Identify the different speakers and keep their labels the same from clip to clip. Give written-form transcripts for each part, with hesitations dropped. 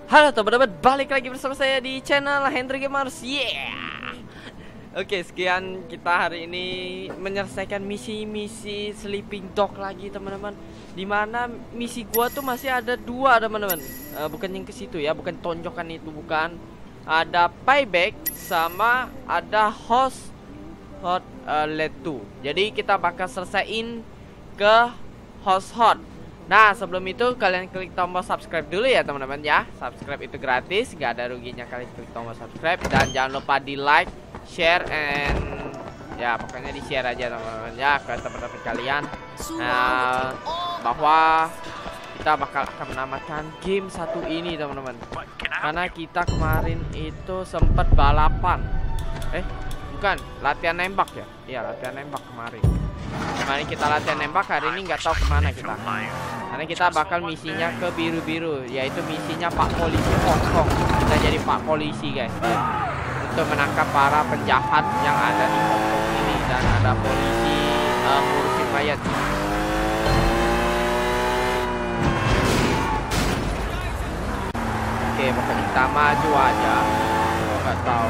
Speaker 1: Halo teman-teman, balik lagi bersama saya di channel Hendry Gamers. Oke, sekian kita hari ini menyelesaikan misi-misi Sleeping Dog lagi teman-teman. Dimana misi gua tuh masih ada dua teman-teman. Bukan yang ke situ ya, bukan tonjokan itu, bukan. Ada payback sama ada hot letu. Jadi kita bakal selesaiin ke hot. Nah, sebelum itu kalian klik tombol subscribe dulu ya teman-teman ya. Subscribe itu gratis, nggak ada ruginya kalian klik tombol subscribe. Dan jangan lupa di like, share, and ya pokoknya di share aja teman-teman ya ke teman-teman kalian. Bahwa kita bakal akan menamatkan game satu ini teman-teman. Karena kita kemarin itu sempat balapan. Bukan, latihan nembak ya. Iya, latihan nembak kemarin. Kemarin kita latihan nembak, hari ini nggak tahu kemana kita. Karena kita bakal misinya ke biru-biru, yaitu misinya Pak Polisi Hong Kong. Kita jadi Pak Polisi guys, untuk menangkap para penjahat yang ada di Hong Kong ini. Dan ada polisi ngurusin mayat. Oke, pokoknya kita maju aja. Nggak tahu.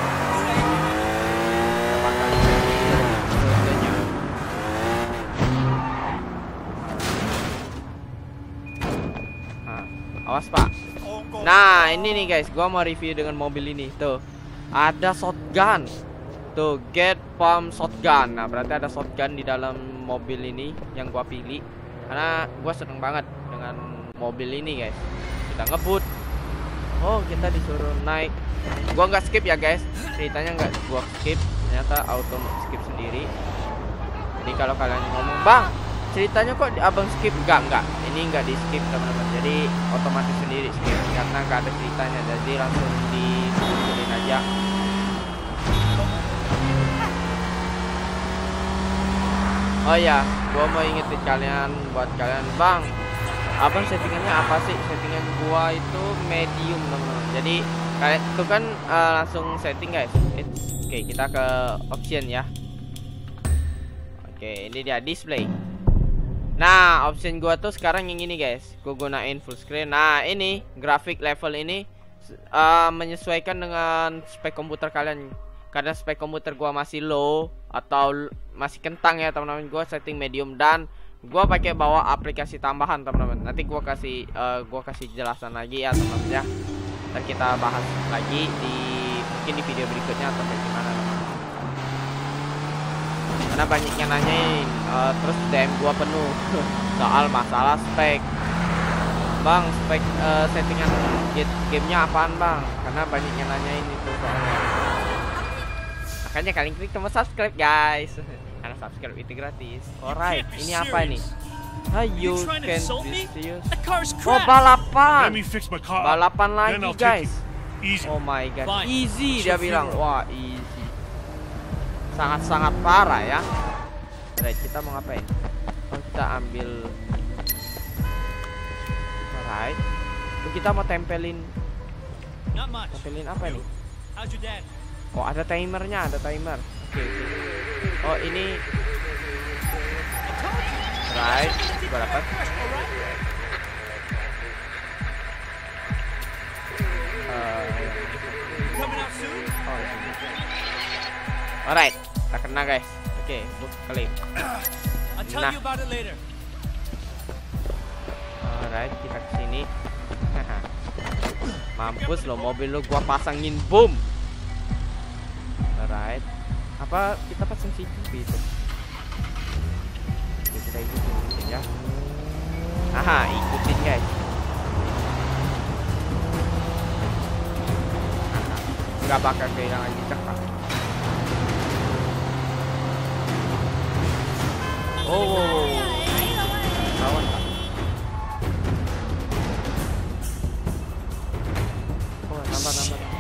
Speaker 1: Awas pak. Nah ini nih guys, gua mau review dengan mobil ini. Tuh ada shotgun. Tuh get pump shotgun. Nah berarti ada shotgun di dalam mobil ini yang gua pilih. Karena gua seneng banget dengan mobil ini guys. Kita ngebut. Oh kita disuruh naik. Gua nggak skip ya guys. Ceritanya nggak gua skip. Ternyata auto skip sendiri. Jadi kalau kalian ngomong bang, ceritanya kok abang skip, enggak ini enggak di skip teman-teman, jadi otomatis sendiri skip karena enggak ada ceritanya, jadi langsung disuruhin aja. Oh ya, gua mau ingetin kalian, buat kalian bang, abang settingannya apa sih? Settingan gua itu medium teman-teman, jadi kalian itu kan langsung setting guys. Oke, kita ke option ya. Oke, ini dia display. Nah, option gua tuh sekarang yang ini guys. Gua gunain full screen. Nah, ini grafik level ini menyesuaikan dengan spek komputer kalian. Karena spek komputer gua masih low atau masih kentang ya teman-teman. Gua setting medium dan gua pakai bawa aplikasi tambahan teman-teman. Nanti gua kasih jelasan lagi ya teman-teman ya. Ntar kita bahas lagi mungkin di video berikutnya atau bagaimana teman-teman. Karena banyak yang nanyain, terus DM gua penuh soal masalah spek. Bang, spek settingan gamenya apaan bang? Karena banyak yang nanyain itu soalnya. Makanya kalian klik tombol subscribe guys. Karena subscribe itu gratis. Alright, ini apa ini? You can see. Oh balapan. Balapan lagi guys. Oh my god, easy dia bilang. Wah easy. Sangat-sangat parah ya. Alright, kita mau ngapain? Oh, kita ambil. Alright. Kita mau tempelin apa ini? Oh, ada timernya, ada timer. Oke. Oh, ini. Right, gua dapat. Alright, kita kena guys. Oke, klik. Nah. Alright, kita kesini. Mampus lo, mobil lo gua pasangin boom. Alright. Apa kita pasang CCTV itu? Oke, kita ikutin ya. Aha, ikutin guys. Nggak bakal kehilangan jejak pak. Oh, lawan pak. Oh, nambah.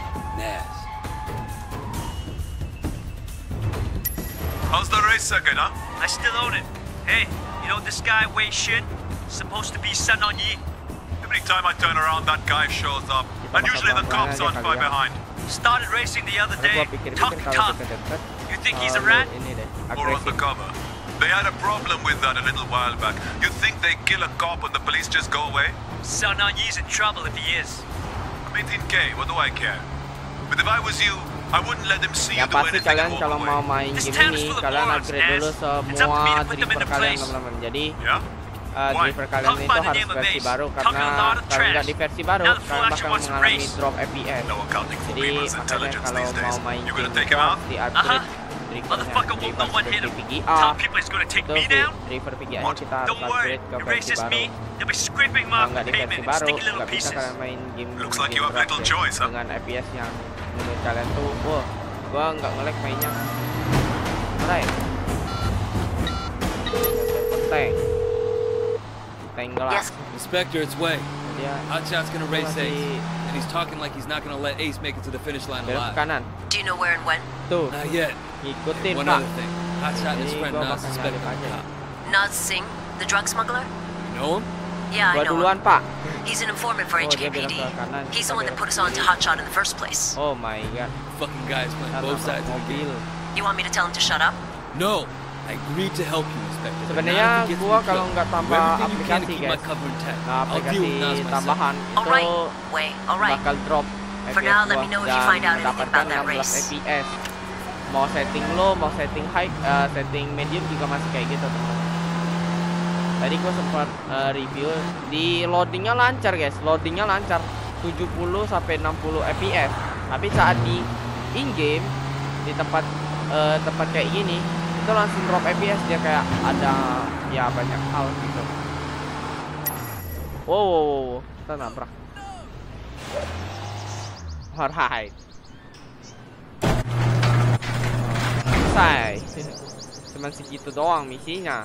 Speaker 2: How's the race circuit, huh?
Speaker 3: I still own it. Hey, you know this guy Wei Shin? Supposed to be Sun On Yi.
Speaker 2: Every time I turn around, that guy shows up. And usually the cops aren't far behind.
Speaker 3: Started racing the other day. Tough. You think he's a rat?
Speaker 2: Or on the cover. They had a problem with that a little while back. You think they kill a cop and the police just go away?
Speaker 3: Sun On Yi's in trouble if he is.
Speaker 2: 18K, what do I care? But if I was you, I wouldn't let them see
Speaker 1: Ya
Speaker 2: you do
Speaker 1: pasti
Speaker 2: anything
Speaker 1: kalian
Speaker 2: and
Speaker 1: kalau
Speaker 2: walk
Speaker 1: mau
Speaker 2: away.
Speaker 1: main game ini kalian upgrade dulu semua driver kalian teman-teman. Jadi
Speaker 2: Yeah?
Speaker 1: driver kalian itu harus versi baru karena kalau nggak di versi baru kalian bakal mengalami drop FPS.
Speaker 2: No accounting for
Speaker 1: Jadi
Speaker 2: people's
Speaker 1: makanya
Speaker 2: intelligence
Speaker 1: kalau
Speaker 2: these days.
Speaker 1: mau main
Speaker 2: You
Speaker 1: game
Speaker 2: gonna take him out?
Speaker 1: di upgrade
Speaker 3: Motherfucker
Speaker 1: drivernya,
Speaker 3: won't no one hit him.
Speaker 1: PGA
Speaker 3: Tell people he's gonna take
Speaker 1: itu
Speaker 3: me down.
Speaker 1: driver PGA nya kita harus
Speaker 3: Don't worry,
Speaker 1: upgrade ke
Speaker 3: you
Speaker 1: versi
Speaker 3: racist
Speaker 1: baru.
Speaker 3: me, they'll be scraping
Speaker 1: Kalau
Speaker 3: my
Speaker 1: nggak di versi
Speaker 3: pavement in
Speaker 1: baru
Speaker 3: sticky little
Speaker 1: nggak bisa
Speaker 3: pieces.
Speaker 1: kalian main game
Speaker 2: Looks like you have
Speaker 1: berat
Speaker 2: little
Speaker 1: ya.
Speaker 2: choice, huh?
Speaker 1: Dengan FPS yang menurut kalian tuh wah gua nggak nge-lag mainnya. Alright. Tank gelap.
Speaker 4: Yes.
Speaker 5: Inspector, it's Way.
Speaker 1: Dia
Speaker 5: Hotshot's gonna race
Speaker 1: masih
Speaker 5: Ace, and he's talking like he's not gonna let Ace make it to the finish line
Speaker 1: belok
Speaker 5: alive.
Speaker 1: kanan.
Speaker 4: Do you know where and when?
Speaker 1: Tuh,
Speaker 5: Not yet.
Speaker 1: ikutin
Speaker 5: One
Speaker 1: Pak.
Speaker 5: other thing. Hotshot and his
Speaker 1: Jadi
Speaker 5: friend
Speaker 1: gua
Speaker 5: Nas
Speaker 1: bakal
Speaker 5: suspect
Speaker 1: nyalip
Speaker 5: the
Speaker 1: aja.
Speaker 5: cop.
Speaker 4: Naz Singh, the drug smuggler?
Speaker 5: You know him?
Speaker 4: Yeah, I
Speaker 1: Gua
Speaker 4: know
Speaker 1: duluan,
Speaker 4: him.
Speaker 1: Pak.
Speaker 4: He's an informant for
Speaker 1: Oh, dia
Speaker 4: HKPD.
Speaker 1: belok ke kanan,
Speaker 4: He's
Speaker 1: kita
Speaker 4: the one that
Speaker 1: belok
Speaker 4: put us
Speaker 1: ke
Speaker 4: on to
Speaker 1: kiri.
Speaker 4: Hotshot in the first place.
Speaker 1: Oh my god.
Speaker 5: Fucking guys playing
Speaker 1: Kita
Speaker 5: both
Speaker 1: nabrak
Speaker 5: sides of the
Speaker 1: mobil.
Speaker 5: game.
Speaker 4: You want me to tell him to shut up?
Speaker 5: No, I agreed to help you, Inspector. but
Speaker 1: Sebenarnya
Speaker 5: not if he gets
Speaker 1: gua
Speaker 5: me
Speaker 1: kalau
Speaker 5: killed.
Speaker 1: nggak
Speaker 5: Do
Speaker 1: tambah
Speaker 5: everything you can to
Speaker 1: aplikasi,
Speaker 5: keep my
Speaker 1: guys.
Speaker 5: cover intact.
Speaker 1: Nah,
Speaker 5: I'll deal
Speaker 1: aplikasi
Speaker 5: with Nas myself.
Speaker 1: tambahan
Speaker 4: Alright,
Speaker 1: itu
Speaker 4: Way, alright.
Speaker 1: bakal drop
Speaker 4: For
Speaker 1: FPS
Speaker 4: now, let
Speaker 1: gua
Speaker 4: me know if you
Speaker 1: dan
Speaker 4: find out anything
Speaker 1: mendapatkan
Speaker 4: about that
Speaker 1: 16
Speaker 4: race.
Speaker 1: FPS. Mau setting low, mau setting high, setting medium juga masih kayak gitu teman. Tadi gua sempat review di loadingnya lancar guys, loadingnya lancar 70 sampai 60 FPS. Tapi saat di in game di tempat kayak gini itu langsung drop FPS, dia kayak ada ya banyak hal gitu. Wow, kita nabrak. Alright. Selesai. Cuman segitu doang misinya.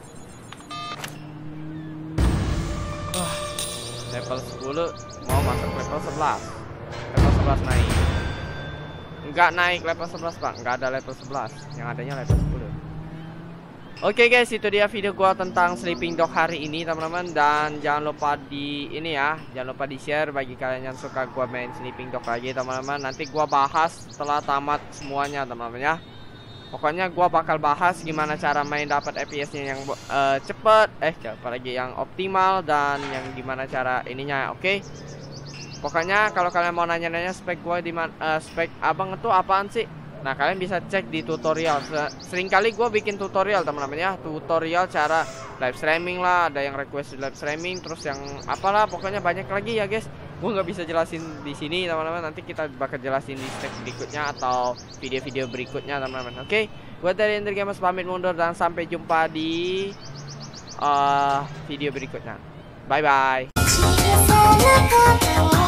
Speaker 1: Level 10 mau masuk level 11. Level 11 naik. Enggak naik level 11, Pak. Enggak ada level 11. Yang adanya level 10. Oke guys, itu dia video gua tentang Sleeping Dog hari ini, teman-teman. Dan jangan lupa jangan lupa di-share bagi kalian yang suka gua main Sleeping Dog lagi, teman-teman. Nanti gua bahas setelah tamat semuanya, teman-teman ya. Pokoknya gua bakal bahas gimana cara main dapat FPS-nya yang cepet, apalagi yang optimal, dan yang gimana cara ininya, oke? Pokoknya kalau kalian mau nanya-nanya spek gua di spek abang itu apaan sih? Nah, kalian bisa cek di tutorial. Sering kali gue bikin tutorial, teman-teman ya. Tutorial cara live streaming lah, ada yang request live streaming, terus yang apalah, pokoknya banyak lagi ya, guys. Gue nggak bisa jelasin di sini, teman-teman. Nanti kita bakal jelasin di step berikutnya atau video-video berikutnya, teman-teman. Oke, gue dari Ender Gamers pamit mundur dan sampai jumpa di video berikutnya. Bye bye.